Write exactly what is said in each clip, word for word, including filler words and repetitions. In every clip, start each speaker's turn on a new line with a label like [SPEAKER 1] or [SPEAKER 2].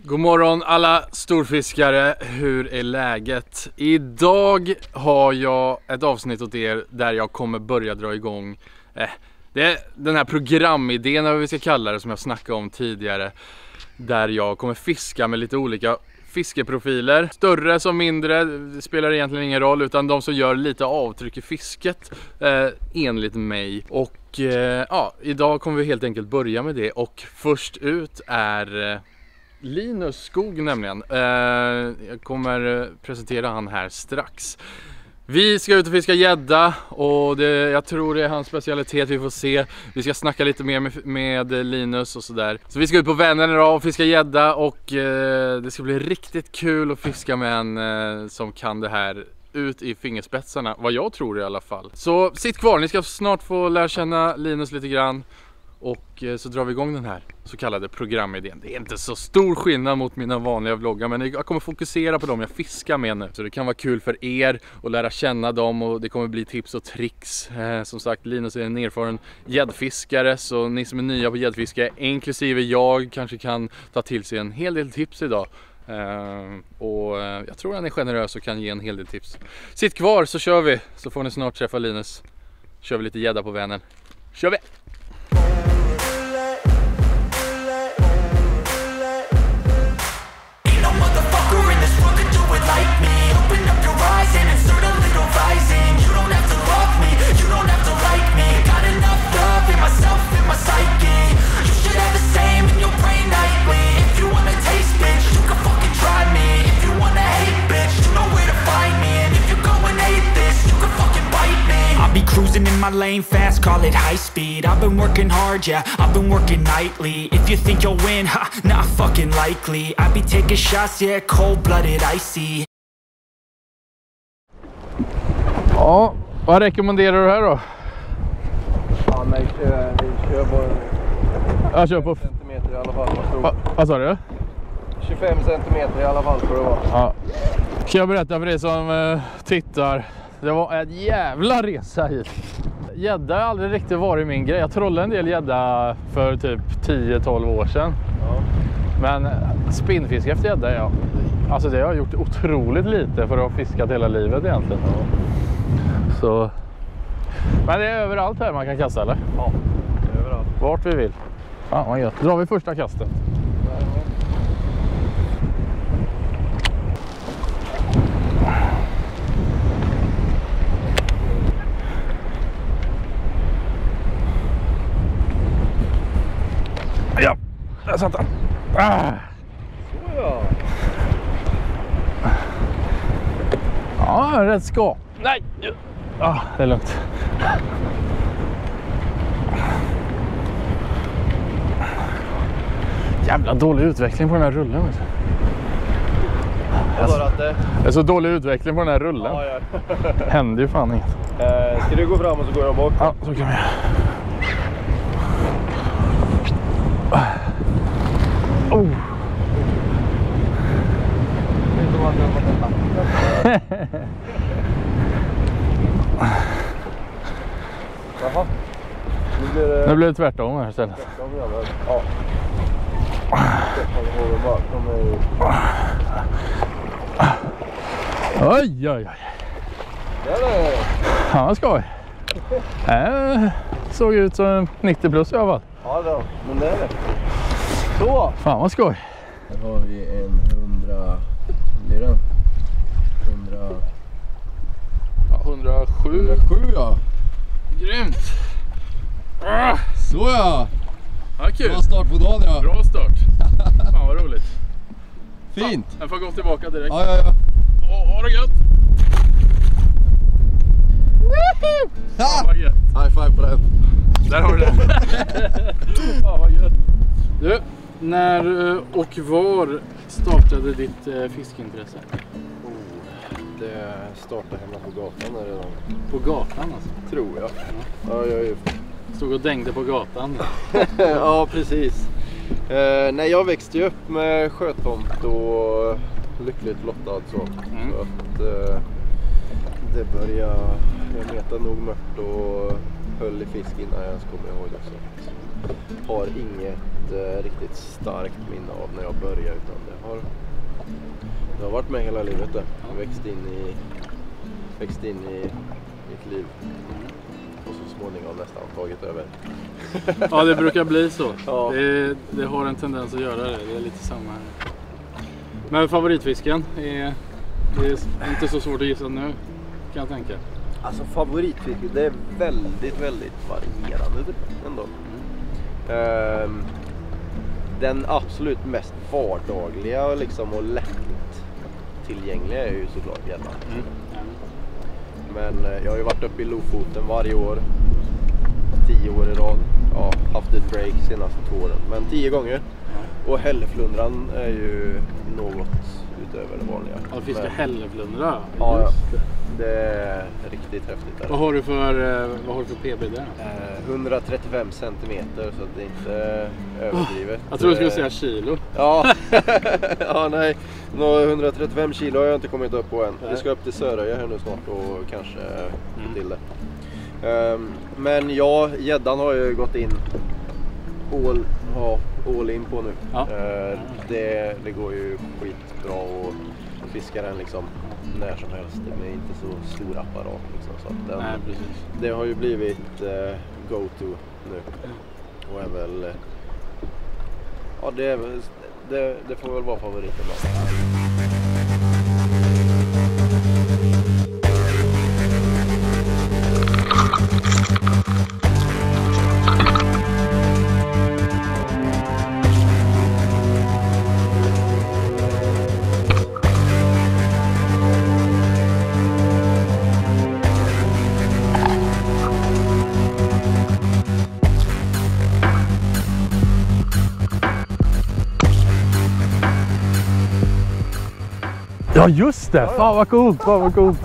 [SPEAKER 1] God morgon alla storfiskare, hur är läget? Idag har jag ett avsnitt åt er där jag kommer börja dra igång eh, det är den här programidén, eller vad vi ska kalla det, som jag snackade om tidigare. Där jag kommer fiska med lite olika fiskeprofiler, större som mindre, det spelar egentligen ingen roll, utan de som gör lite avtryck i fisket eh, enligt mig. Och eh, ja, idag kommer vi helt enkelt börja med det, och först ut är eh, Linus Skog nämligen. Eh, jag kommer presentera han här strax. Vi ska ut och fiska gädda, och det, jag tror det är hans specialitet, vi får se. Vi ska snacka lite mer med, med Linus och sådär. Så vi ska ut på Vänern idag och fiska gädda, och eh, det ska bli riktigt kul att fiska med en eh, som kan det här ut i fingerspetsarna, vad jag tror i alla fall. Så sitt kvar, ni ska snart få lära känna Linus lite grann. Och så drar vi igång den här så kallade programidén. Det är inte så stor skillnad mot mina vanliga vloggar, men jag kommer fokusera på dem jag fiskar med nu. Så det kan vara kul för er att lära känna dem, och det kommer bli tips och tricks. Eh, som sagt, Linus är en erfaren gäddfiskare, så ni som är nya på gäddfiske, inklusive jag, kanske kan ta till sig en hel del tips idag. Uh, och uh, jag tror han är generös och kan ge en hel del tips. Sitt kvar så kör vi, så får ni snart träffa Linus. Kör vi lite gädda på Vänern. Kör vi!
[SPEAKER 2] Cruising in my lane fast, call it high speed. I've been working hard, yeah, I've been working nightly. If you think you'll win, ha, not fucking likely. I be taking shots, yeah, cold-blooded, icy.
[SPEAKER 1] Ja, vad rekommenderar du här då?
[SPEAKER 3] Ja, men vi kör, vi kör bara
[SPEAKER 1] Jag kör på
[SPEAKER 3] centimeter i alla fall.
[SPEAKER 1] Va, vad sa du?
[SPEAKER 3] tjugofem centimeter i alla fall får det vara.
[SPEAKER 1] Ja. Ska jag berätta för er som uh, tittar. Det var en jävla resa hit. Gädda har aldrig riktigt varit min grej. Jag trollade en del gädda för typ tio tolv år sedan. Ja. Men spinnfiske efter gädda, ja. Alltså det har jag gjort otroligt lite för att ha fiskat hela livet egentligen. Ja. Så. Men det är överallt här man kan kasta, eller?
[SPEAKER 3] Ja, överallt.
[SPEAKER 1] Vart vi vill. Fan vad gött. Då drar vi första kastet. Ja, där satt han. Ah.
[SPEAKER 3] Så ja.
[SPEAKER 1] Ja, rätt ska. Nej. Ah, det är lugnt. Jävla dålig utveckling på den här rullen.
[SPEAKER 3] Jag sa att det...
[SPEAKER 1] det är så dålig utveckling på den här rullen.
[SPEAKER 3] Ja, ja.
[SPEAKER 1] Händer ju fan inget.
[SPEAKER 3] Eh, ska du gå fram och så går jag bak?
[SPEAKER 1] Ja, så kan vi göra. Oh.
[SPEAKER 3] Jaha. Nu blir det...
[SPEAKER 1] Nu blir det tvärtom här istället.
[SPEAKER 3] Tvärtom, ja.
[SPEAKER 1] Oj, oj, oj. Ja, vad skoj. Det såg ut som en nittio plus i alla fall.
[SPEAKER 3] Ja, då. Men det är det. Så.
[SPEAKER 1] Fan vad skoj.
[SPEAKER 3] Här har vi en hundra... Blir den? hundra...
[SPEAKER 1] Ja, hundrasju.
[SPEAKER 3] hundrasju, ja.
[SPEAKER 1] Grymt. Ah.
[SPEAKER 3] Så ja.
[SPEAKER 1] Ja, kul.
[SPEAKER 3] Bra start på dagen, ja.
[SPEAKER 1] Bra start. Fan vad roligt.
[SPEAKER 3] Fint.
[SPEAKER 1] Ja, jag får gå tillbaka direkt.
[SPEAKER 3] Ja, ja, ja.
[SPEAKER 1] Åh, ha det gött. Fan vad gött.
[SPEAKER 3] High five på den.
[SPEAKER 1] Där har du den. Fan vad gött. Du, när och var startade ditt eh, fiskeintresse?
[SPEAKER 3] Oh, det startade hemma på gatan redan.
[SPEAKER 1] På gatan alltså?
[SPEAKER 3] Tror jag. Ja, jag är ju...
[SPEAKER 1] Stod och dängde på gatan.
[SPEAKER 3] Ja, precis. Eh, nej, jag växte ju upp med sjötomt och lyckligt lottad så. Mm. Så att eh, det började, jag metade nog mört och höll i fisk innan jag ens kommer ihåg det. Så. har inget eh, riktigt starkt minne av när jag började, utan det har, det har varit med hela livet där. Jag växt in i, växt in i mitt liv och så småningom nästan tagit över.
[SPEAKER 1] Ja, det brukar bli så.
[SPEAKER 3] Ja.
[SPEAKER 1] Det, det har en tendens att göra det, det är lite samma här. Men favoritfisken, är, det är inte så svårt att gissa nu, kan jag tänka.
[SPEAKER 3] Alltså favoritfiske, det är väldigt, väldigt varierande ändå. Mm. Um, den absolut mest vardagliga liksom, och lätt tillgängliga är ju såklart gädda. Mm. Mm. Men uh, jag har ju varit uppe i Lofoten varje år, tio år i rad. Ja, haft ett break senaste två åren, men tio gånger. Mm. Och hälleflundran är ju något utöver det vanliga.
[SPEAKER 1] Ja, fiskar men... hälleflundra?
[SPEAKER 3] Ja, ja. Det är riktigt häftigt. Där.
[SPEAKER 1] Vad har du för, vad har du för P B där?
[SPEAKER 3] Eh, hundratrettiofem centimeter, så det är inte överdrivet.
[SPEAKER 1] Jag tror du skulle säga kilo.
[SPEAKER 3] Ja, ja nej. Nå, hundratrettiofem kilo har jag inte kommit upp på än. Vi ska upp till Söröja här nu snart och kanske få mm. till det. Um, men ja, gäddan har ju gått in all, ja, all in på nu. Ja. Uh, det, det går ju skitbra och fiska den liksom när som helst. Det är inte så stor apparat liksom, så att den, nej, precis. Det har ju blivit uh, go-to nu. Och är väl, ja det, är väl, det, det får väl vara favoriten då.
[SPEAKER 1] Ja just det, fan vad coolt, fan vad coolt.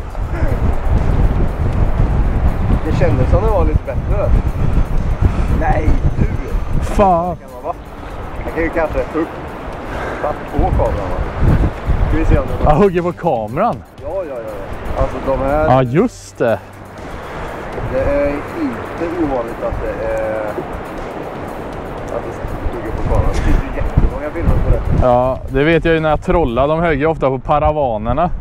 [SPEAKER 3] Det kändes som det var lite bättre. Nej, du.
[SPEAKER 1] Fan.
[SPEAKER 3] Jag kan ju kanske upp. Satt på kameran. Ska vi se om det var.
[SPEAKER 1] Jag hugger på kameran.
[SPEAKER 3] Ja, ja, ja. Alltså de här.
[SPEAKER 1] Ja just det.
[SPEAKER 3] Det är inte ovanligt att det är. Att det hugger på kameran. Det finns ju jättemånga bilder på det.
[SPEAKER 1] Ja, det vet jag ju när jag trollar. De högger ofta på paravanerna.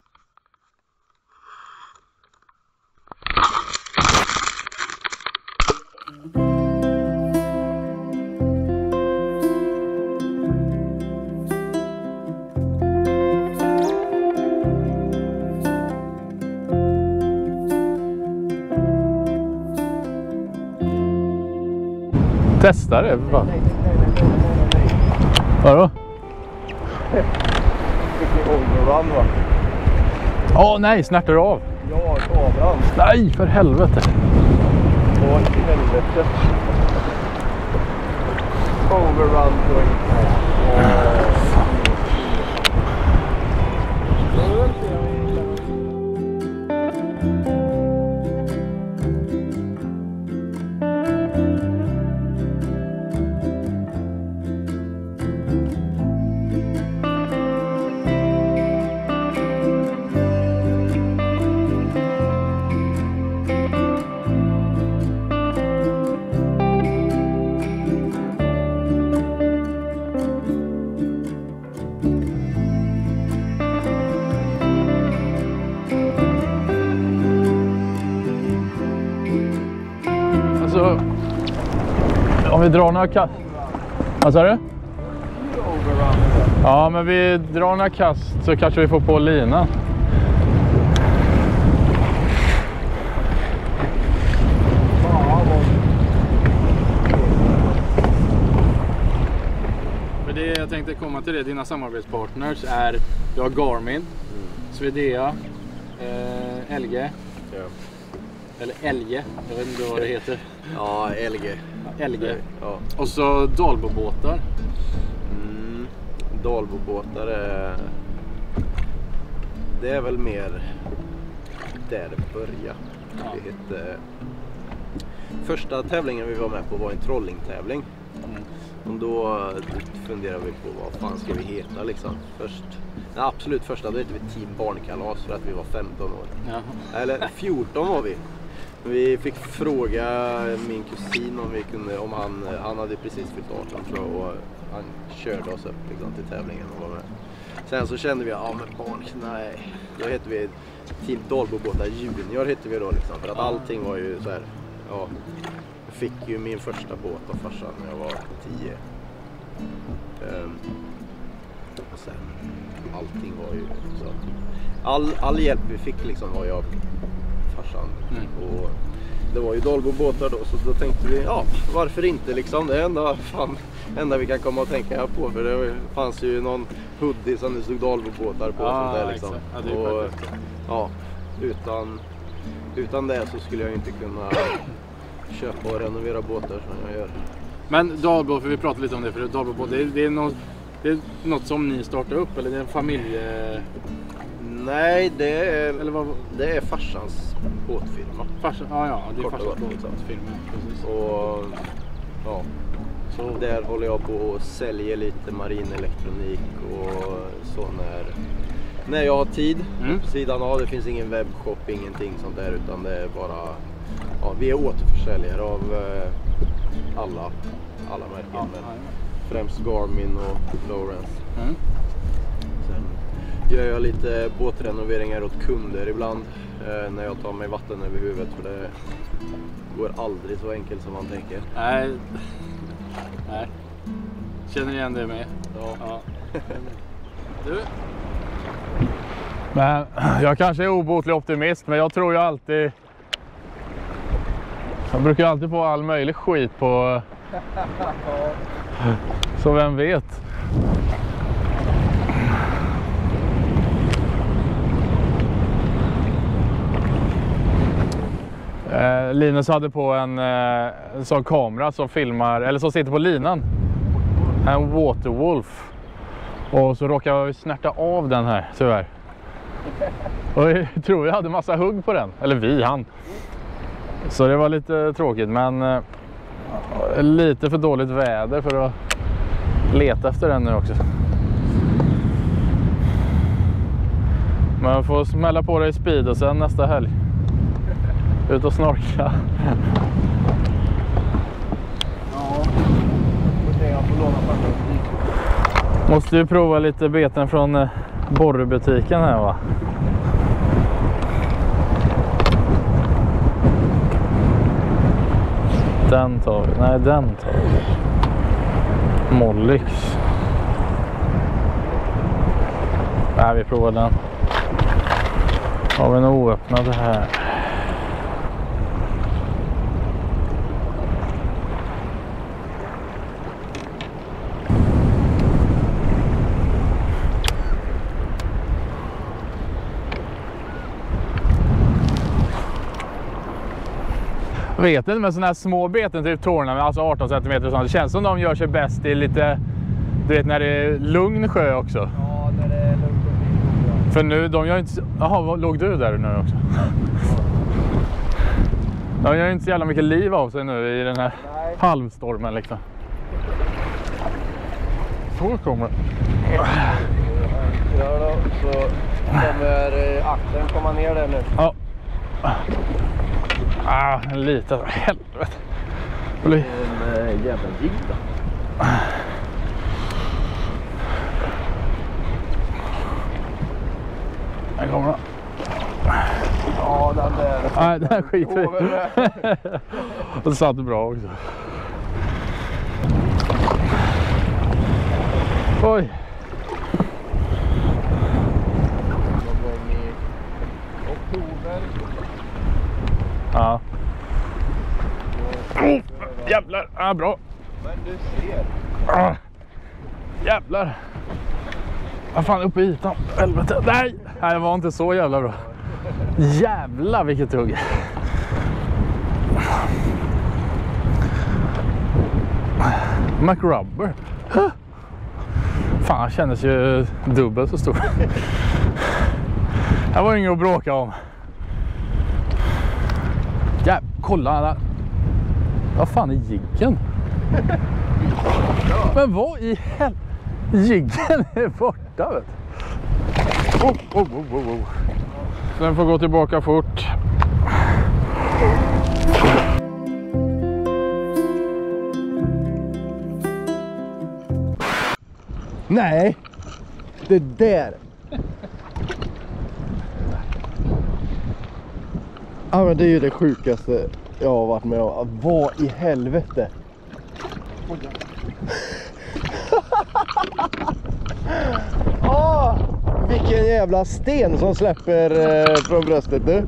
[SPEAKER 1] Testa det, va? Vadå?
[SPEAKER 3] Overrun, va?
[SPEAKER 1] Åh oh, nej, snärtar du av?
[SPEAKER 3] Ja, kameran.
[SPEAKER 1] Nej, för helvete.
[SPEAKER 3] Åh, i helvete. Overrun.
[SPEAKER 1] Alltså, om vi drar några kast. Vad sa du? Ja, men vi drar några kast så kanske vi får på linan. För det jag tänkte komma till det, dina samarbetspartners är, du har Garmin, mm. Svedea, eh, L G. Ja. Eller L G, jag vet inte vad det heter.
[SPEAKER 3] Ja, L G.
[SPEAKER 1] Ja, L G. Ja. Och så Dalbobåtar.
[SPEAKER 3] Mm, Dalbobåtar är... Det är väl mer där det börjar. Ja. Det hette... Första tävlingen vi var med på var en trollingtävling. Mm. Och då funderade vi på vad fan ska vi heta liksom. Först, den absolut första då hette vi Team Barnkalas för att vi var femton år. Ja. Eller fjorton var vi. Vi fick fråga min kusin om vi kunde, om han, han hade precis fyllt arton tror jag, och han körde oss upp liksom, till tävlingen och var med. Sen så kände vi, ja men barn, nej. Då hette vi Team Dalbobåtar Junior hette vi då liksom, för att allting var ju så här, ja. Jag fick ju min första båt av farsan när jag var tio. Um, och sen, allting var ju så. All, all hjälp vi fick liksom var jag farsan. Mm. Och det var ju Dalbobåtar då, så då tänkte vi, ja varför inte liksom, det är enda, fan, enda vi kan komma och tänka på, för det fanns ju någon hoodie som det stod Dalbobåtar på. Ah, sånt där, liksom. Ja, det är och, ja, utan, utan det så skulle jag inte kunna köpa och renovera båtar som jag gör.
[SPEAKER 1] Men Dalbo, för vi pratade lite om det, för Dalbo, det är, det är något, det är något som ni startar upp, eller det är en familje...
[SPEAKER 3] Nej, det är, eller vad, det är farsans båtfirma.
[SPEAKER 1] Farsan, ja, ja, det är farsans båtfirma, precis.
[SPEAKER 3] Och ja, så där håller jag på och säljer lite marinelektronik och så när, när jag har tid. Mm. På sidan av, det finns ingen webbshop, ingenting sånt där, utan det är bara, ja, vi är återförsäljare av eh, alla, alla märken, ja, men främst Garmin och Lowrance. Mm. Sen gör jag lite båtrenoveringar åt kunder ibland eh, när jag tar mig vatten över huvudet, för det går aldrig så enkelt som man tänker.
[SPEAKER 1] Nej, nej. Känner igen det med?
[SPEAKER 3] Ja. Ja.
[SPEAKER 1] Du?
[SPEAKER 4] Men jag kanske är obotlig optimist, men jag tror ju alltid... Jag brukar alltid få all möjlig skit på... Så vem vet? Eh, Linus hade på en, eh, en sån kamera som filmar, eller som sitter på linan. En Waterwolf. Och så råkade jag snärta av den här, tyvärr. Och jag tror jag hade massa hugg på den. Eller vi, han. Så det var lite tråkigt, men eh, lite för dåligt väder för att leta efter den nu också. Men jag får smälla på det i speed och sen nästa helg ut och snorka.
[SPEAKER 3] Ja, jag får låna faktiskt.
[SPEAKER 4] Måste ju prova lite beten från eh, borrbutiken här, va? Den tar vi. Nej, den tar vi. Mollix. Nej, vi provar den. Har vi en oöppnad här. Vet inte, med sådana här små beten, typ torna, alltså arton centimeter och sånt. Det känns som de gör sig bäst i lite, du vet, när det är lugn sjö också.
[SPEAKER 3] Ja, när det är lugnt och fint.
[SPEAKER 4] För nu, de gör inte... Jaha, låg du där nu också? De gör inte så jävla mycket liv av sig nu i den här Nej. halvstormen liksom. Så kommer det.
[SPEAKER 3] Ja då, så kommer akten komma ner där nu.
[SPEAKER 4] Ja. Ah, en liten, helvete.
[SPEAKER 3] En äh, jävla jigg då.
[SPEAKER 4] Här kommer den.
[SPEAKER 3] Ja, den där.
[SPEAKER 4] Nej, den skiter vi. Och det satt bra också. Oj.
[SPEAKER 3] Någon gång i oktober.
[SPEAKER 4] Ja. Oh, jävlar, ah, bra.
[SPEAKER 3] Men du ser.
[SPEAKER 4] Ah, jävlar. Vad fan, uppe i ytan. Helvete. Nej, nej, det var inte så jävla bra. Jävlar vilket tugg. McRubber. Fan, kändes ju dubbelt så stor. Det var inget att bråka om. Ja, kolla där. Vad fan är jiggen? Men vad i hel... Jiggen är borta, vet du. Oh, oh, oh, oh, oh. Så den får gå tillbaka fort.
[SPEAKER 3] Nej, det där. Ja, men det är ju det sjukaste jag har varit med om. Vad i helvete? Åh, vilken jävla sten som släpper eh, från bröstet nu.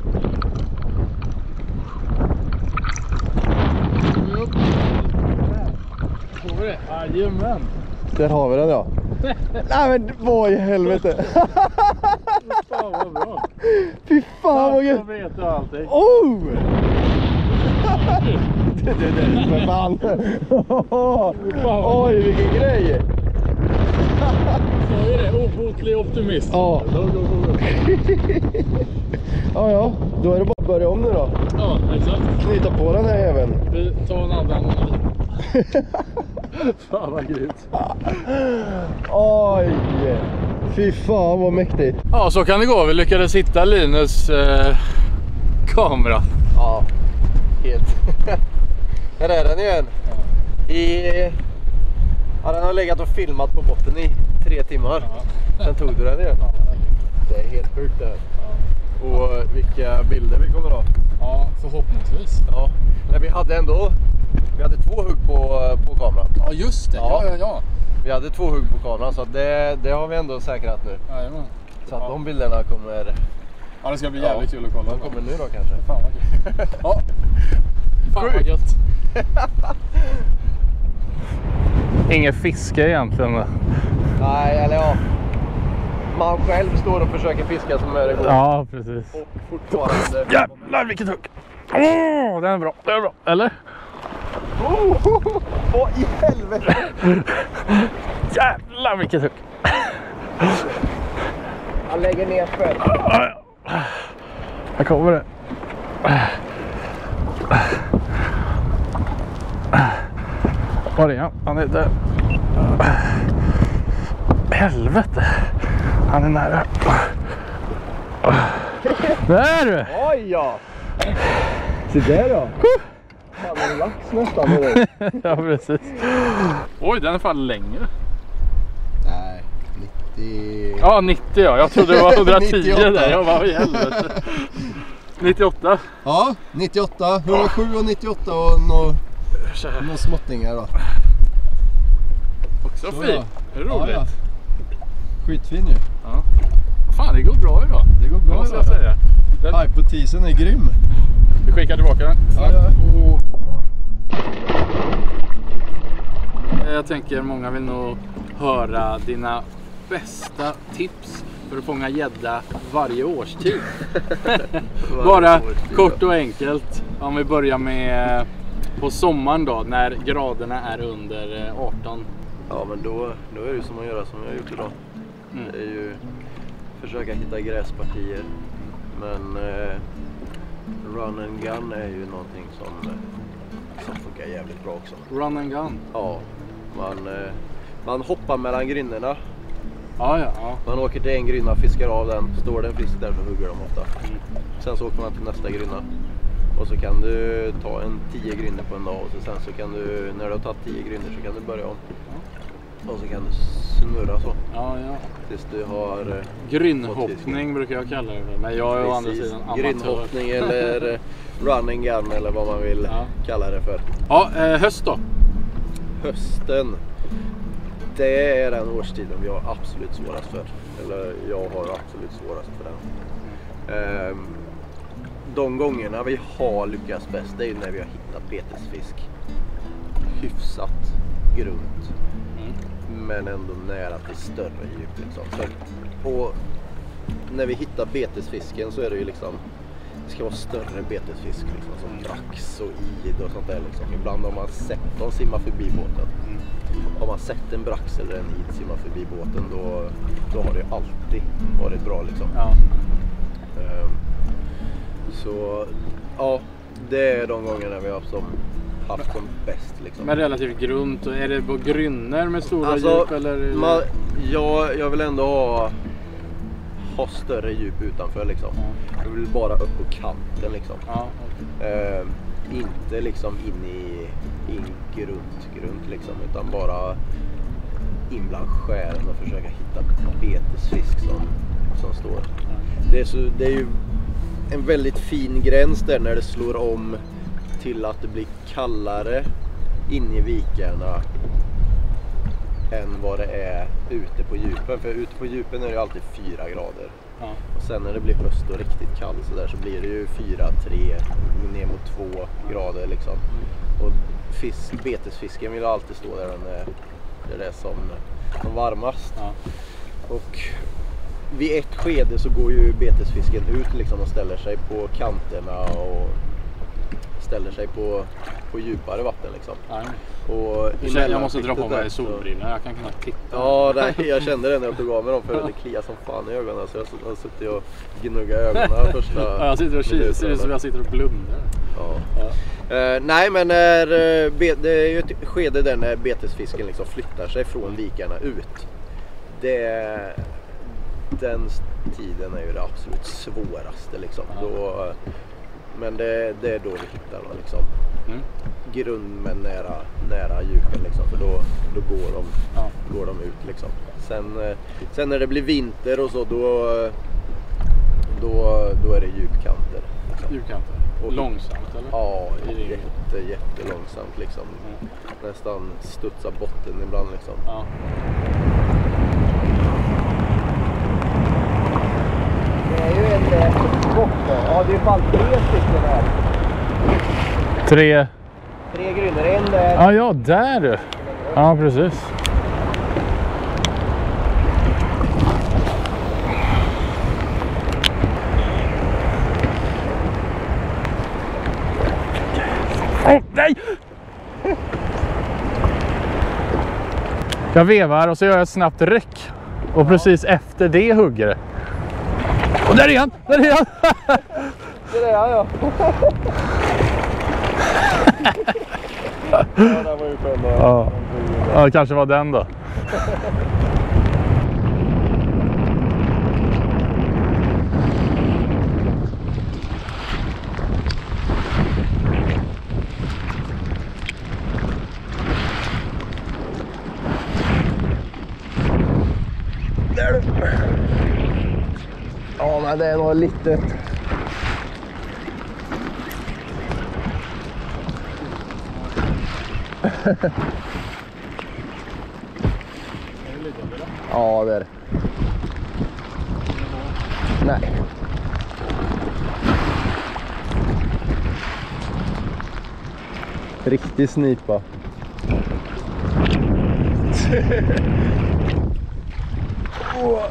[SPEAKER 4] Får vi det? Jajamän.
[SPEAKER 3] Där har vi den, ja. Nej, men vad i helvete?
[SPEAKER 4] Fan vad bra.
[SPEAKER 3] Fy fan vad gött.
[SPEAKER 4] Jag vet du allting.
[SPEAKER 3] Oh! Det det det för fan. Oj, vilken grej.
[SPEAKER 4] Så är det, obotlig optimist.
[SPEAKER 3] Ja.
[SPEAKER 4] Då, då, då, då.
[SPEAKER 3] Ja, ja, då är det bara att börja om nu då.
[SPEAKER 4] Ja, exakt.
[SPEAKER 3] Knyta på den här även.
[SPEAKER 4] Vi tar en annan. Fan vad grymt.
[SPEAKER 3] Oj. Fy fan vad mäktigt.
[SPEAKER 1] Ja, så kan det gå. Vi lyckades hitta Linus eh, kamera.
[SPEAKER 3] Ja, helt. Här är den igen. I, ja, den har legat och filmat på botten i tre timmar. Ja. Sen tog du den igen. Ja. Det är helt sjukt det här. Ja. Och vilka bilder vi kommer ha.
[SPEAKER 4] Ja, förhoppningsvis.
[SPEAKER 3] Ja, men vi hade ändå vi hade två hugg på, på kameran.
[SPEAKER 4] Ja, just det. Ja, ja, ja.
[SPEAKER 3] Vi hade två hugg på kameran, så det, det har vi ändå säkrat nu.
[SPEAKER 4] Jajamän.
[SPEAKER 3] Så att
[SPEAKER 4] ja.
[SPEAKER 3] de bilderna kommer...
[SPEAKER 4] Ja, det ska bli jävligt ja. kul att kolla.
[SPEAKER 3] De kommer nu då kanske.
[SPEAKER 4] Fan vad kul. Ja. Fan vad gött.
[SPEAKER 1] Inget fiske egentligen.
[SPEAKER 3] Nej, eller ja. Man själv står och försöker fiska som är det går.
[SPEAKER 1] Ja, precis.
[SPEAKER 3] Och fortfarande...
[SPEAKER 1] Jävlar vilket hugg. Åh, oh, den är bra. Den är bra. Eller?
[SPEAKER 3] Oh, vad i helvete.
[SPEAKER 1] Jävlar vilket hugg.
[SPEAKER 3] Han lägger ner själv.
[SPEAKER 1] Här kommer det. Var är han? Han är där. Helvete. Han är nära. Där du!
[SPEAKER 3] Oj ja! Se där då. Fan, är det lax nästan med dig?
[SPEAKER 1] Ja, precis. Oj, den är fan längre.
[SPEAKER 3] Nej, nittio...
[SPEAKER 1] Ja, nittio ja. Jag trodde det var hundratio där. Jag var i helvete. nittioåtta.
[SPEAKER 3] Ja, nittioåtta. hundrasju och nittioåtta och några nå småttingar då.
[SPEAKER 1] Också fin. Det är roligt. Ja, ja.
[SPEAKER 3] Skitfin ju.
[SPEAKER 1] Ja. Fan, det går bra idag.
[SPEAKER 3] Det går bra
[SPEAKER 1] måste
[SPEAKER 3] idag.
[SPEAKER 1] Jag säga. Den...
[SPEAKER 3] Hypotesen är grym.
[SPEAKER 1] Vi skickar tillbaka den.
[SPEAKER 3] Ja, ja.
[SPEAKER 1] Och... Jag tänker många vill nog höra dina bästa tips för att fånga gädda varje årstid. Bara årstid, kort och enkelt. Om vi börjar med på sommaren då, när graderna är under arton.
[SPEAKER 3] Ja, men då, då är det som att göra som jag har gjort idag. Mm. Det är ju försöka hitta gräspartier. Men eh, run and gun är ju någonting som, som funkar jävligt bra också.
[SPEAKER 1] Run and gun?
[SPEAKER 3] Ja, man, eh, man hoppar mellan grynnorna.
[SPEAKER 1] Ja, ja, ja.
[SPEAKER 3] Man åker till en grynna, fiskar av den, står det en fisk där så hugger de ofta. Mm. Sen så åker man till nästa grynna. Och så kan du ta en tio grynnor på en dag och så sen så kan du, när du har tagit tio grynnor så kan du börja om. Och så kan du snurra så.
[SPEAKER 1] Ja, ja.
[SPEAKER 3] Tills du har... Eh,
[SPEAKER 1] Grynnhoppning brukar jag kalla det för. Men jag är å andra sidan amatör.
[SPEAKER 3] Grynnhoppning eller run and gun eller vad man vill ja. kalla det för.
[SPEAKER 1] Ja, eh, höst då?
[SPEAKER 3] Hösten. Det är den årstiden vi har absolut svårast för. Eller jag har absolut svårast för den. Mm. Eh, de gångerna vi har lyckats bäst är när vi har hittat betesfisk. Hyfsat grunt. Men ändå nära till större djup liksom. Så, och när vi hittar betesfisken så är det ju liksom, det ska vara större betesfisk liksom, som brax och id och sånt där liksom. Ibland har man sett dem simma förbi båten. Mm. Har man sett en brax eller en id simma förbi båten då, då har det alltid varit bra liksom.
[SPEAKER 1] Ja.
[SPEAKER 3] Um, så ja, det är de gångerna vi har som haft som bäst liksom.
[SPEAKER 1] Men relativt grunt, och är det på grynner med stora
[SPEAKER 3] alltså,
[SPEAKER 1] djup eller?
[SPEAKER 3] Man, jag, jag vill ändå ha, ha större djup utanför liksom. Ja. Jag vill bara upp på kanten liksom.
[SPEAKER 1] Ja, okay.
[SPEAKER 3] eh, inte liksom in i in grunt, grunt liksom, utan bara in bland skären och försöka hitta betesfisk som, som står. Det är, så, det är ju en väldigt fin gräns där när det slår om till att det blir kallare in i vikarna än vad det är ute på djupen. För ute på djupen är det alltid fyra grader. Ja. Och sen när det blir höst och riktigt kallt så där så blir det ju fyra, tre, ner mot två grader liksom. Och fisk, betesfisken vill alltid stå där den är, där det är som, som varmast. Ja. Och vid ett skede så går ju betesfisken ut liksom och ställer sig på kanterna och ställer sig på, på djupare vatten liksom. Ja. Och
[SPEAKER 1] jag måste dra på mig solbrillorna, jag kan kunna titta.
[SPEAKER 3] Ja, nej, jag kände det när jag tog av mig dem för det kliar som fan i ögonen. Så jag har suttit och gnuggat ögonen första.
[SPEAKER 1] Ja, jag sitter och kikar, ser ut som jag sitter och blundar.
[SPEAKER 3] Ja. Ja. Uh, nej, men när, uh, be, det är ju ett skede där när betesfisken liksom flyttar sig från vikarna ut. Det, den tiden är ju det absolut svåraste liksom. Ja. Då, men det, det är då vi hittar dem liksom. Mm. Grund men nära, nära djupen liksom, för då, då går, de, ja. går de ut liksom. Sen, sen när det blir vinter och så då, då, då är det djupkanter.
[SPEAKER 1] Liksom. Djupkanter? Och, långsamt eller?
[SPEAKER 3] Ja, jätte, jättelångsamt liksom. Mm. Nästan studsar botten ibland liksom. Ja. Det är ju en botten. Ja, det är ju fan tre stycken här.
[SPEAKER 4] Tre.
[SPEAKER 3] Tre grynnor, en där.
[SPEAKER 4] Ja, ja, där. Ja, precis. Åh, oh, nej! Jag vevar och så gör jag ett snabbt ryck. Och precis efter det hugger det. Och där är han! Där är han!
[SPEAKER 3] Det är han, ja. Ja, det var ju skön.
[SPEAKER 4] Ja. Ja, det kanske var den då.
[SPEAKER 3] Där du. Ja, men det är nog lite. Ja, det är det. Nej. Riktig snipa. Oh.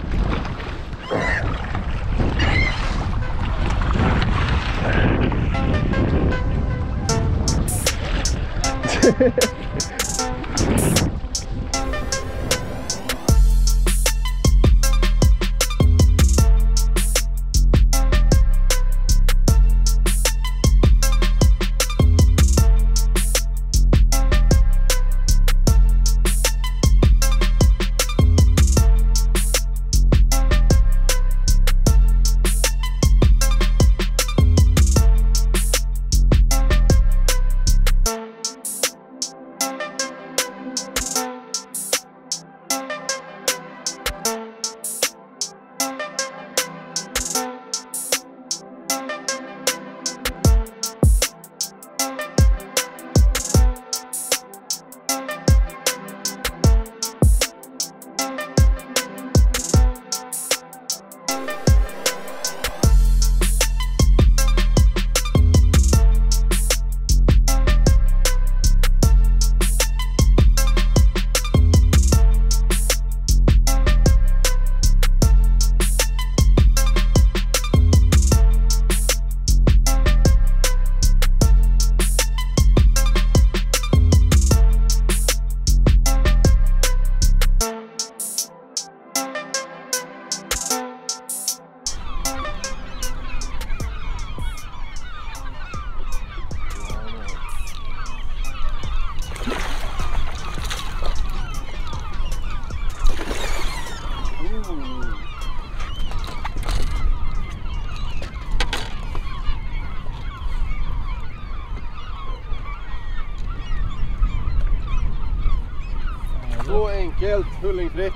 [SPEAKER 3] Kullingfritt.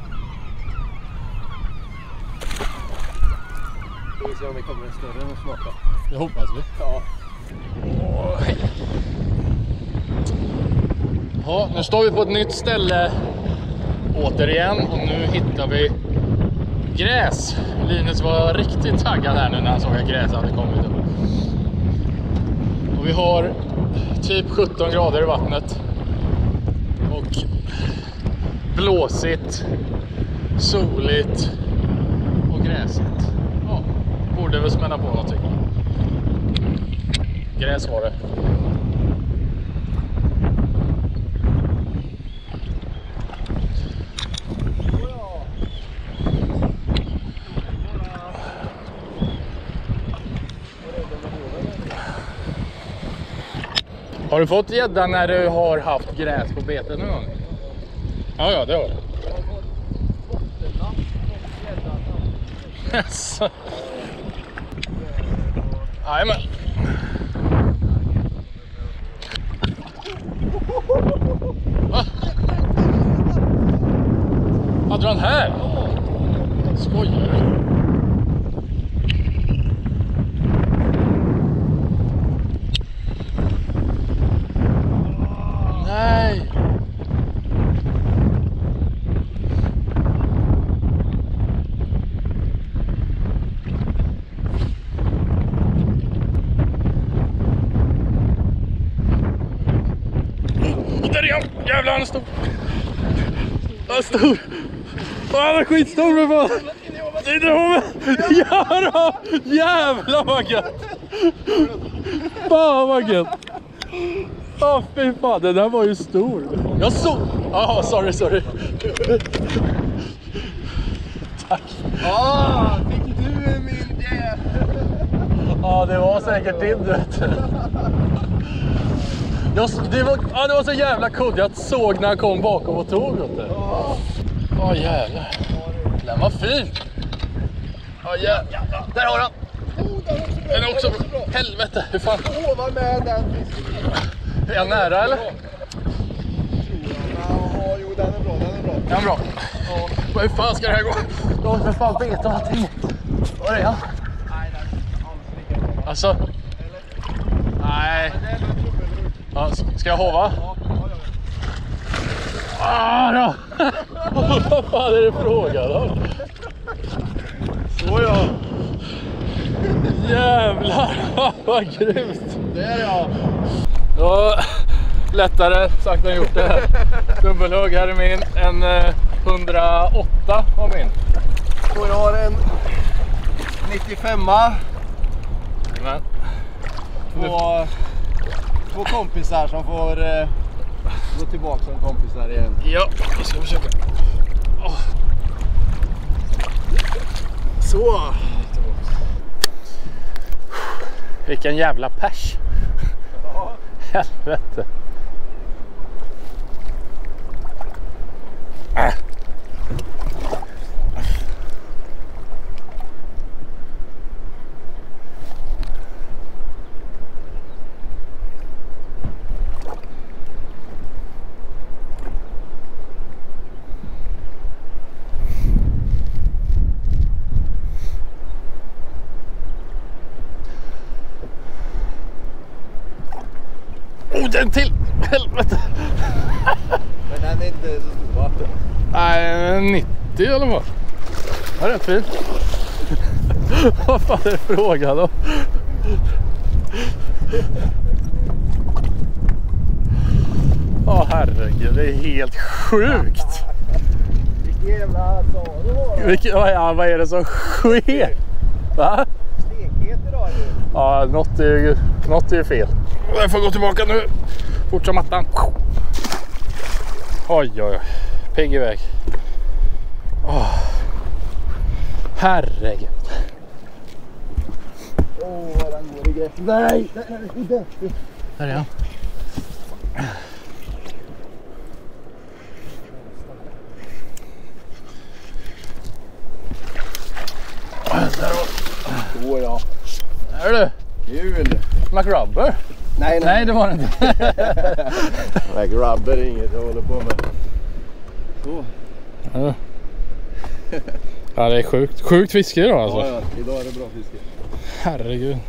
[SPEAKER 3] Vi får se om det kommer en större än snart då.
[SPEAKER 4] Det hoppas vi.
[SPEAKER 3] Ja.
[SPEAKER 4] Åh, hej. Ja, nu står vi på ett nytt ställe återigen och nu hittar vi gräs. Linus var riktigt taggad här nu när han såg att gräs hade kommit upp. Och vi har typ sjutton grader i vattnet och blåsigt, soligt och gräsigt. Ja, borde väl spänna på någonting. Gräs var det. Har du fått gädda när du har haft gräs på betet någon gång? Ja, ja, det har du. Jaså. Jajamän. Va? Hade du den här? Skojar du? Nej. Och där är han. Jävlar, han är stor. Han är stor. Han är skitstor för fan. Det är det. Ja då. Jävlar vad gött. Fan vad gött. Åh, oh, fy fan, den där var ju stor. Jag såg... Jaha, sorry, sorry. Tack.
[SPEAKER 3] Ah, fick du min idé?
[SPEAKER 4] Ja, det var säkert din, vet du. Jag, det, var, ja, det var så jävla coolt. Jag såg när jag kom bakom och tog åt det. Åh, oh, jävlar. Den var fin. Ja, oh, jävlar. Där har han. Den är också bra. Helvete, hur fan.
[SPEAKER 3] Åh, vad med den fisken.
[SPEAKER 4] Är jag nära, eller?
[SPEAKER 3] Ja, jo, den är bra, den är bra.
[SPEAKER 4] Den är bra. Ja. Hur fan ska det här gå? Jag har för fan beta allting. Var är han?
[SPEAKER 3] Nej, den är alls lika.
[SPEAKER 4] Alltså? Nej. Ja, ska jag hova? Ah, då. Vad fan är det frågan om?
[SPEAKER 3] Så ja.
[SPEAKER 4] Jävlar, vad grymt.
[SPEAKER 3] Det är jag.
[SPEAKER 4] Ja, lättare sagt än gjort det här. Dubbelhugg, här är min. En eh, hundraåtta var min.
[SPEAKER 3] Och jag har en nittiofem.
[SPEAKER 4] Men.
[SPEAKER 3] Två, två kompisar som får eh, gå tillbaka som kompisar igen.
[SPEAKER 4] Ja, vi ska försöka. Oh.
[SPEAKER 3] Så.
[SPEAKER 4] Vilken jävla pers.
[SPEAKER 3] Ja.
[SPEAKER 4] Helvete. Äh. Oh, den till! Helvete!
[SPEAKER 3] Men den är inte så stor, va?
[SPEAKER 4] Nej, nittio i alla fall. Det är rätt fint. Vad fan är det frågan då? Åh, oh, herregud, det är helt sjukt.
[SPEAKER 3] Vilken jävla sa du var då?
[SPEAKER 4] Vilken, ja, vad är det som sker? Va?
[SPEAKER 3] Stekhet idag ju.
[SPEAKER 4] Ja, något är ju, något är ju fel. Jag får gå tillbaka nu. Fort som mattan. Oj, oj, oj. Pigg iväg. Oh. Herregud.
[SPEAKER 3] Åh, oh, vad den går i grepp. Nej, nej, nej, nej.
[SPEAKER 4] Där är han.
[SPEAKER 3] Så ja.
[SPEAKER 4] Är du?
[SPEAKER 3] Kul.
[SPEAKER 4] McRubber?
[SPEAKER 3] Nej, nej.
[SPEAKER 4] Nej, det var det inte.
[SPEAKER 3] McRubber är inget jag håller på med. Så.
[SPEAKER 4] Ja. Ja, det är sjukt. Sjukt fiske idag alltså.
[SPEAKER 3] Ja, ja. Idag är det bra fiske.
[SPEAKER 4] Herregud.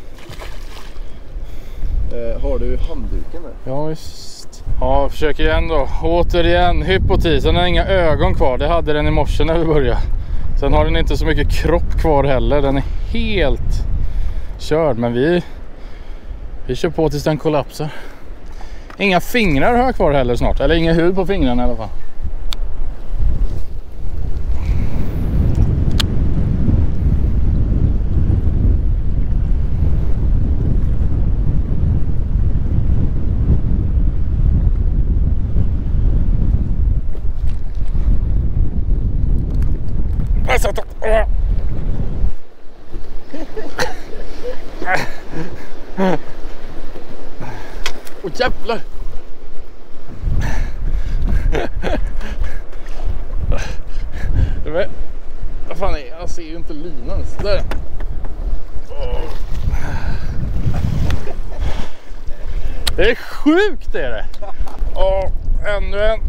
[SPEAKER 3] Eh, har du handduken där?
[SPEAKER 4] Ja, visst. Ja, jag försöker igen då. Återigen, hypotisen har inga ögon kvar. Det hade den i morse när vi började. Sen har den inte så mycket kropp kvar heller. Den är helt körd. Men vi, vi kör på tills den kollapsar. Inga fingrar har jag kvar heller snart. Eller inga hud på fingrarna i alla fall. Åh jävlar! Vad fan är jag? Ser ju inte linan. Där. Det är sjukt är det. Åh, ännu en.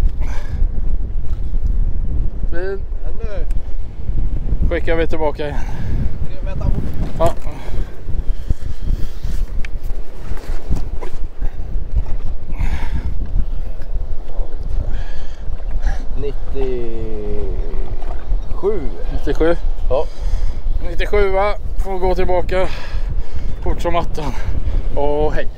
[SPEAKER 4] Fin.
[SPEAKER 3] Ännu.
[SPEAKER 4] Skickar vi tillbaka igen. Ja.
[SPEAKER 3] nittiosju.
[SPEAKER 4] nittiosju.
[SPEAKER 3] Ja.
[SPEAKER 4] nittiosju får gå tillbaka fort som attan. Och hej.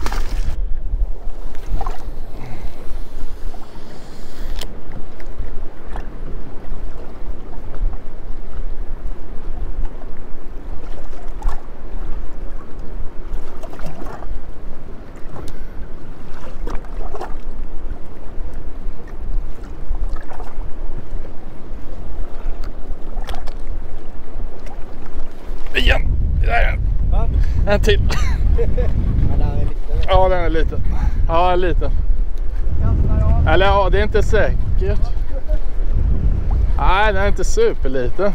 [SPEAKER 4] Igen! Där är den!
[SPEAKER 3] Ja.
[SPEAKER 4] En till!
[SPEAKER 3] Men den är liten.
[SPEAKER 4] Ja, den är liten. Ja, liten. Eller ja, det är inte säkert. Nej, den är inte superliten.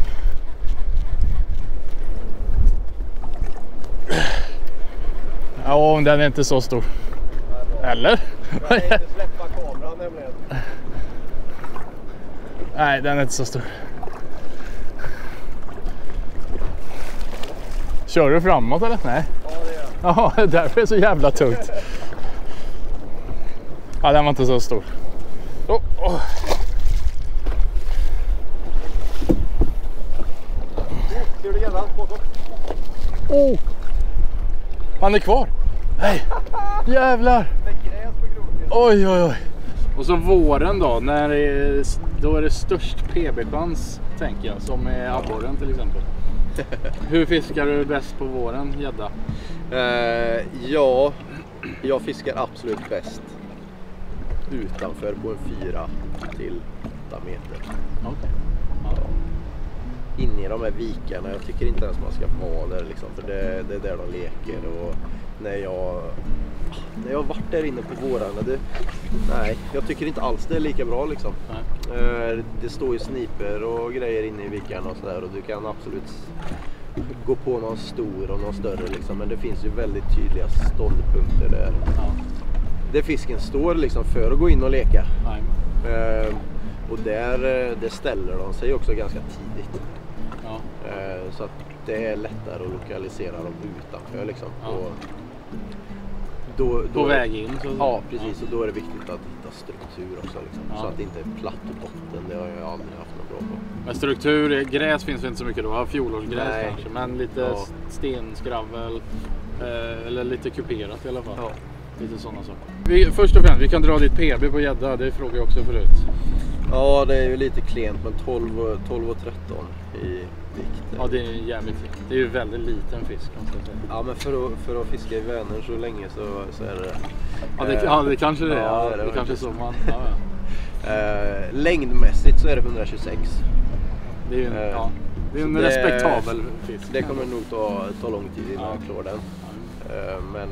[SPEAKER 4] Ja, men den är inte så stor. Eller?
[SPEAKER 3] Jag kan inte släppa kameran nämligen.
[SPEAKER 4] Nej, den är inte så stor. Kör du framåt eller? Nej.
[SPEAKER 3] Ja, det är jag.
[SPEAKER 4] Ja, därför är det så jävla tungt. Ja, den var inte så stor. Oh, oh.
[SPEAKER 3] Ser du gärna bakom?
[SPEAKER 4] Oh. Han är kvar. Nej, jävlar.
[SPEAKER 3] Med gräs på kroken.
[SPEAKER 4] Oj, oj, oj. Och så våren då, när det är, då är det störst P B-chans, tänker jag, som är abborren till exempel. Hur fiskar du bäst på våren, gädda?
[SPEAKER 3] Eh, ja, jag fiskar absolut bäst utanför på en fyra till åtta meter.
[SPEAKER 4] Okay. Ja.
[SPEAKER 3] Inne i de här vikarna, jag tycker inte ens man ska vara där liksom, för det, det är där de leker. Och när jag, när jag har varit där inne på vårarna, det, nej, jag tycker inte alls det är lika bra liksom. Eh, det står ju sniper och grejer inne i vikarna och sådär, och du kan absolut gå på någon stor och någon större liksom, men det finns ju väldigt tydliga ståndpunkter där.
[SPEAKER 4] Ja.
[SPEAKER 3] Där fisken står liksom för att gå in och leka.
[SPEAKER 4] Eh,
[SPEAKER 3] och där, det ställer de sig också ganska tidigt.
[SPEAKER 4] ja.
[SPEAKER 3] Eh, så att det är lättare att lokalisera dem utanför liksom.
[SPEAKER 4] Ja.
[SPEAKER 3] Och då, då,
[SPEAKER 4] På väg in. Så...
[SPEAKER 3] Ja, precis. Och då är det viktigt att hitta struktur också liksom.
[SPEAKER 4] Ja.
[SPEAKER 3] Så att det inte är platt och botten. Det har jag aldrig haft något bra på.
[SPEAKER 4] Men struktur, gräs finns inte så mycket då. Fjolårsgräs
[SPEAKER 3] Nej.
[SPEAKER 4] kanske. Men lite
[SPEAKER 3] Ja.
[SPEAKER 4] stenskravel. Eh, eller lite kuperat i alla fall.
[SPEAKER 3] Ja.
[SPEAKER 4] Lite sådana saker. Vi, först och främst, vi kan dra ditt P B på gädda. Det frågade jag också förut.
[SPEAKER 3] Ja, det är ju lite klent, men tolv och tretton i vikt.
[SPEAKER 4] Ja, det är jävligt fint. Det är ju väldigt liten fisk, måste jag säga.
[SPEAKER 3] Ja, men för att, för att fiska i Vänern så länge så, så är det det.
[SPEAKER 4] Ja, det, ja, det kanske det är.
[SPEAKER 3] Ja,
[SPEAKER 4] Ja,
[SPEAKER 3] det
[SPEAKER 4] det,
[SPEAKER 3] är
[SPEAKER 4] det kanske är så man... Ja, ja.
[SPEAKER 3] Eh, längdmässigt så är det hundratjugosex.
[SPEAKER 4] Det är ju en,
[SPEAKER 3] Eh,
[SPEAKER 4] ja, det är en
[SPEAKER 3] det-
[SPEAKER 4] respektabel fisk.
[SPEAKER 3] Det kommer nog ta, ta lång tid innan
[SPEAKER 4] Ja.
[SPEAKER 3] jag klarar den. Eh, men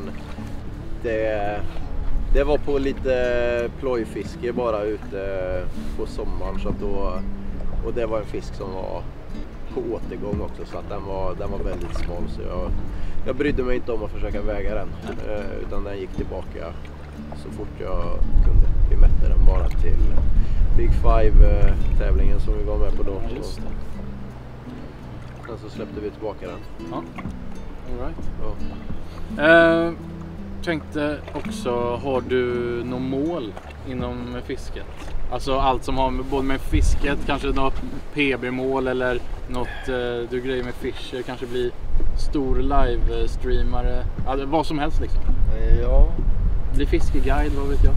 [SPEAKER 3] det, det var på lite plojfiske bara ute på sommaren. Så att då, och det var en fisk som var på återgång också, så att den var, den var väldigt smal. Så jag, jag brydde mig inte om att försöka väga den. Eh, utan den gick tillbaka så fort jag kunde. Vi mätte släppte den bara till Big Five-tävlingen som vi var med på då.
[SPEAKER 1] Ja, just det.
[SPEAKER 3] Sen så släppte vi tillbaka den.
[SPEAKER 1] Ja, all right.
[SPEAKER 3] Ja.
[SPEAKER 1] Eh, tänkte också, har du något mål inom fisket? Alltså allt som har med, både med fisket, kanske något P B-mål eller något eh, du grejer med Fischer, kanske bli stor livestreamare, alltså, vad som helst liksom.
[SPEAKER 3] Ja.
[SPEAKER 1] Bli fiskeguide, vad vet jag?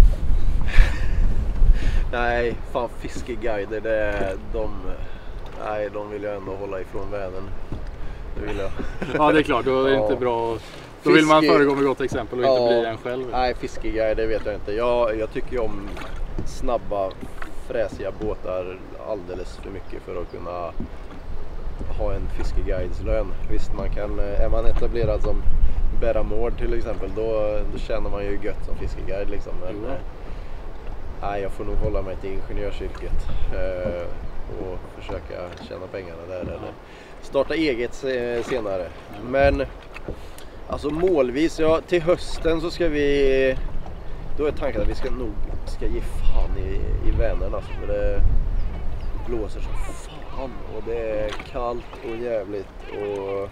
[SPEAKER 3] Nej, fan fiskeguider, det är de, nej, de vill jag ändå hålla ifrån Vänern. Det vill jag.
[SPEAKER 1] Ja, det är klart, då är det
[SPEAKER 3] Ja.
[SPEAKER 1] inte bra. Då vill man
[SPEAKER 3] Fiske-
[SPEAKER 1] föregå med gott exempel och
[SPEAKER 3] Ja.
[SPEAKER 1] inte bli en själv.
[SPEAKER 3] Nej, fiskeguider vet jag inte. Jag, jag tycker ju om snabba, fräsiga båtar alldeles för mycket för att kunna ha en fiskeguideslön. Visst, man kan, är man etablerad som Berramord till exempel, då, då känner man ju gött som fiskeguide liksom. Men,
[SPEAKER 1] Jo.
[SPEAKER 3] eh, nej, jag får nog hålla mig till ingenjörsyrket eh, och försöka tjäna pengarna där eller starta eget eh, senare. Men alltså målvis, ja, till hösten så ska vi, då är tanken att vi ska nog ska ge fan i, i Vänern alltså, för det blåser som fan och det är kallt och jävligt och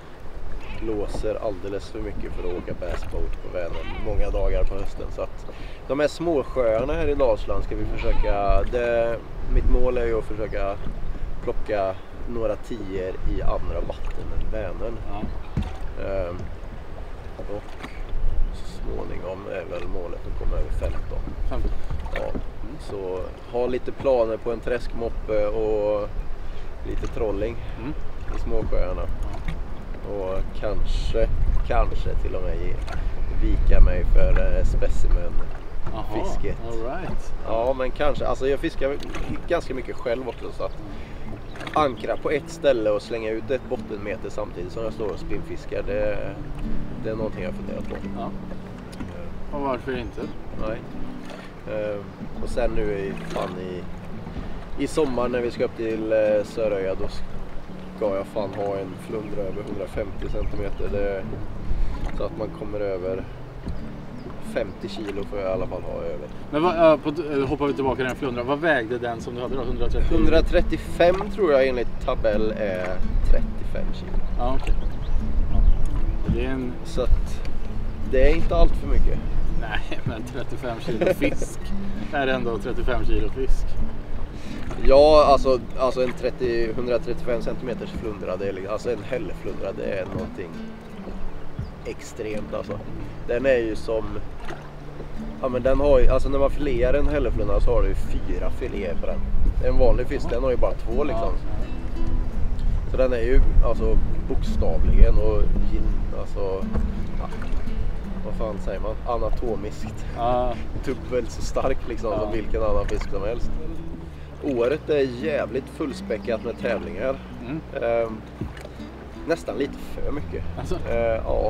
[SPEAKER 3] blåser alldeles för mycket för att åka bassboat på Vänern många dagar på hösten. Så att de här småsjöarna här i Dalsland ska vi försöka, det, mitt mål är ju att försöka plocka några tior i andra vatten än Vänern.
[SPEAKER 1] Ja.
[SPEAKER 3] Ehm, och så småningom är väl målet att komma över femton.
[SPEAKER 1] femton.
[SPEAKER 3] Ja, så ha lite planer på en träskmoppe och lite trolling
[SPEAKER 1] Mm.
[SPEAKER 3] i småsjöarna. Och kanske, kanske till och med ge, vika mig för eh, specimen.
[SPEAKER 1] Jaha,
[SPEAKER 3] Fisket.
[SPEAKER 1] all right.
[SPEAKER 3] Ja, men kanske. Alltså jag fiskar ganska mycket själv också, så att ankra på ett ställe och slänga ut ett bottenmeter samtidigt som jag står och spinnfiskar, det, det är någonting jag funderat på.
[SPEAKER 1] Ja. Och varför inte?
[SPEAKER 3] Nej. Ehm, och sen nu i, fan i, i sommar när vi ska upp till eh, Söröja, då ska jag fan ha en flundra över hundrafemtio centimeter. Det, så att man kommer över femtio kilo får jag i alla fall ha över.
[SPEAKER 1] Men vad, äh, på, äh, hoppar vi tillbaka till den flundran. Vad vägde den som du hade då? hundratrettio?
[SPEAKER 3] hundratrettiofem tror jag enligt tabell är trettiofem kilo.
[SPEAKER 1] Ja, okej. Ja. Det är en...
[SPEAKER 3] Så att det är inte allt för mycket.
[SPEAKER 1] Nej, men trettiofem kilo fisk är ändå trettiofem kilo fisk.
[SPEAKER 3] Ja, alltså, alltså en trettio, hundratrettiofem centimeters flundra, det är, liksom- alltså en hällflundra, det är någonting extremt alltså. Den är ju som, ja men den har ju, alltså när man filear en hällflundra så har du ju fyra filéer på den. En vanlig fisk, den har ju bara två liksom. Så den är ju alltså bokstavligen och alltså, ja, vad fan säger man, anatomiskt
[SPEAKER 1] Ja,
[SPEAKER 3] dubbelt så stark liksom
[SPEAKER 1] Ja.
[SPEAKER 3] som vilken annan fisk som helst. Året är jävligt fullspäckat med tävlingar.
[SPEAKER 1] Mm.
[SPEAKER 3] Eh, nästan lite för mycket.
[SPEAKER 1] Alltså?
[SPEAKER 3] Eh, ja.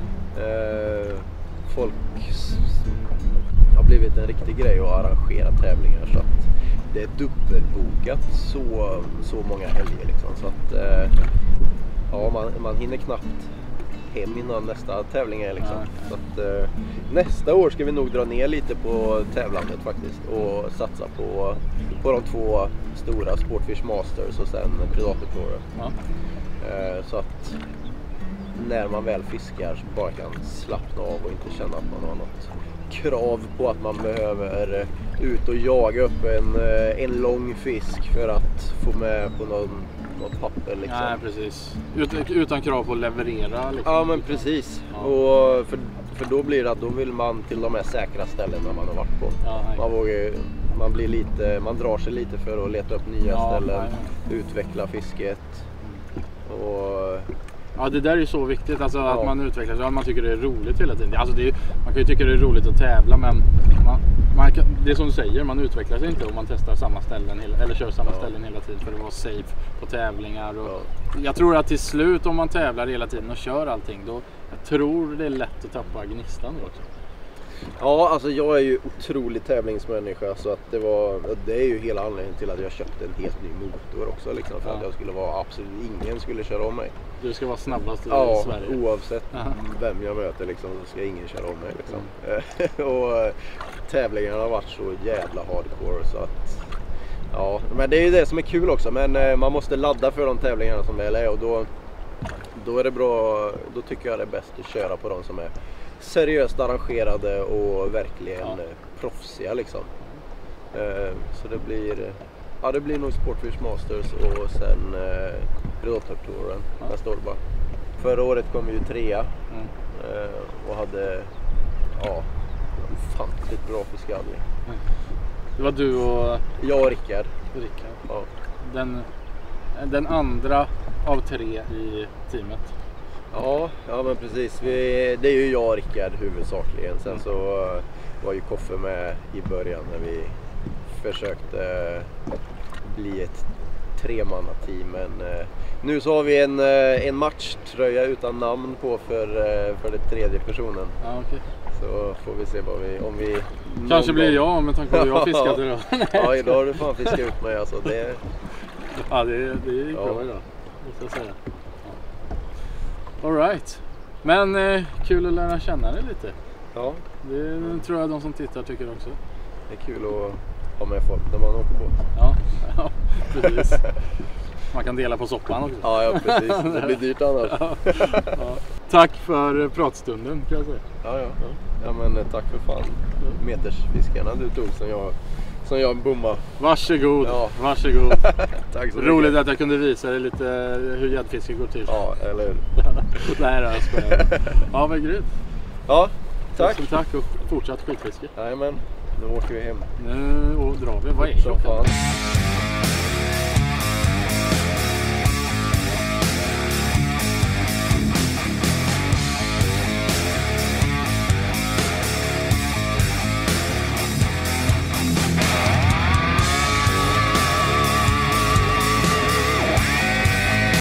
[SPEAKER 3] Eh, folk s- har blivit en riktig grej att arrangera tävlingar så att det är dubbelbokat så, så många helger liksom. Så att eh, ja, man, man hinner knappt hem innan nästa tävling är liksom.
[SPEAKER 1] Ja, ja.
[SPEAKER 3] Så att, eh, nästa år ska vi nog dra ner lite på tävlandet faktiskt och satsa på, på de två stora, Sportfish Masters och sen Predator Explorer.
[SPEAKER 1] ja.
[SPEAKER 3] Eh, så att när man väl fiskar så bara kan slappna av och inte känna att man har något krav på att man behöver eh, ut och jaga upp en, eh, en lång fisk för att få med på någon, något papper liksom.
[SPEAKER 1] Nej, precis. Ut, utan krav på att leverera. Liksom.
[SPEAKER 3] Ja men precis.
[SPEAKER 1] Ja.
[SPEAKER 3] Och för, för då blir det att då vill man till de här säkra ställena man har varit på.
[SPEAKER 1] Ja, nej.
[SPEAKER 3] Man vågar, man blir lite, man drar sig lite för att leta upp nya
[SPEAKER 1] Ja,
[SPEAKER 3] ställen,
[SPEAKER 1] nej.
[SPEAKER 3] utveckla fisket. Och
[SPEAKER 1] Ja, det där är ju så viktigt, alltså
[SPEAKER 3] Ja.
[SPEAKER 1] att man utvecklar sig, att man tycker det är roligt hela tiden. Alltså det är, ju- man kan ju tycka det är roligt att tävla, men man, man kan, det är som du säger, man utvecklar sig inte om man testar samma ställen hela, eller kör samma
[SPEAKER 3] Ja.
[SPEAKER 1] ställen hela tiden för att vara safe på tävlingar. Och jag tror att till slut, om man tävlar hela tiden och kör allting, då jag tror det är lätt att tappa gnistan då också.
[SPEAKER 3] Ja, alltså jag är ju otrolig tävlingsmänniska så att det var, det är ju hela anledningen till att jag köpte en helt ny motor också liksom, för
[SPEAKER 4] Ja.
[SPEAKER 3] att jag skulle vara absolut, ingen skulle köra om mig.
[SPEAKER 4] Du ska vara snabbast i
[SPEAKER 3] Ja,
[SPEAKER 4] Sverige.
[SPEAKER 3] oavsett
[SPEAKER 4] Aha.
[SPEAKER 3] vem jag möter liksom, så ska ingen köra om mig liksom. Mm. och eh, tävlingarna har varit så jävla hardcore så att ja, men det är ju det som är kul också, men eh, man måste ladda för de tävlingarna som väl är och då Då är det bra, då tycker jag det är bäst att köra på de som är seriöst arrangerade och verkligen
[SPEAKER 4] Ja.
[SPEAKER 3] proffsiga liksom. Eh, så det blir, ja det blir nog Sportfish Masters och sen eh, Predator-touren
[SPEAKER 4] Ja.
[SPEAKER 3] nästa år bara. Förra året kom vi ju trea
[SPEAKER 4] Mm.
[SPEAKER 3] eh, och hade, ja, ofantligt bra fiskadling.
[SPEAKER 4] Det var du och
[SPEAKER 3] Jag och Rickard.
[SPEAKER 4] Rickard.
[SPEAKER 3] Ja.
[SPEAKER 4] Den, den andra av tre i teamet.
[SPEAKER 3] Ja, ja men precis. Vi, det är ju jag och Rickard huvudsakligen. Sen
[SPEAKER 4] Mm.
[SPEAKER 3] så uh, var ju Koffe med i början när vi försökte uh, bli ett tremannateam. Men uh, nu så har vi en, uh, en matchtröja utan namn på för, uh, för den tredje personen.
[SPEAKER 4] Ja, okej.
[SPEAKER 3] Så får vi se vad vi, om vi...
[SPEAKER 4] Kanske
[SPEAKER 3] någon
[SPEAKER 4] blir
[SPEAKER 3] gång-
[SPEAKER 4] jag med tanke på hur jag fiskat idag.
[SPEAKER 3] Ja, idag har du fan fiskat ut mig alltså. Det,
[SPEAKER 4] Ja, det, det gick
[SPEAKER 3] Ja.
[SPEAKER 4] bra idag, måste jag säga. Ja. All right. Men eh, kul att lära känna dig lite.
[SPEAKER 3] ja,
[SPEAKER 4] Det tror jag de som tittar tycker också.
[SPEAKER 3] det är kul att ha med folk när man åker båt.
[SPEAKER 4] Ja, ja precis. Man kan dela på soppan också.
[SPEAKER 3] Ja, ja precis. Det blir dyrt annars.
[SPEAKER 4] Ja. Ja. Tack för pratstunden kan jag säga.
[SPEAKER 3] Ja, ja. Ja, men eh, tack för fan. Metersfiskarna du tog som jag, som jag bommade.
[SPEAKER 4] Varsågod,
[SPEAKER 3] Ja.
[SPEAKER 4] varsågod.
[SPEAKER 3] Tack så
[SPEAKER 4] Roligt
[SPEAKER 3] mycket.
[SPEAKER 4] att jag kunde visa dig lite hur gäddfiske går till.
[SPEAKER 3] Ja, eller hur?
[SPEAKER 4] Nej då, jag skojar. Ja, men grymt.
[SPEAKER 3] Ja, tack.
[SPEAKER 4] Tusen tack och fortsatt skitfiske.
[SPEAKER 3] Jajamän, nu åker vi hem.
[SPEAKER 4] Nu och drar vi. Vad är
[SPEAKER 3] Som
[SPEAKER 4] klockan?
[SPEAKER 3] fan.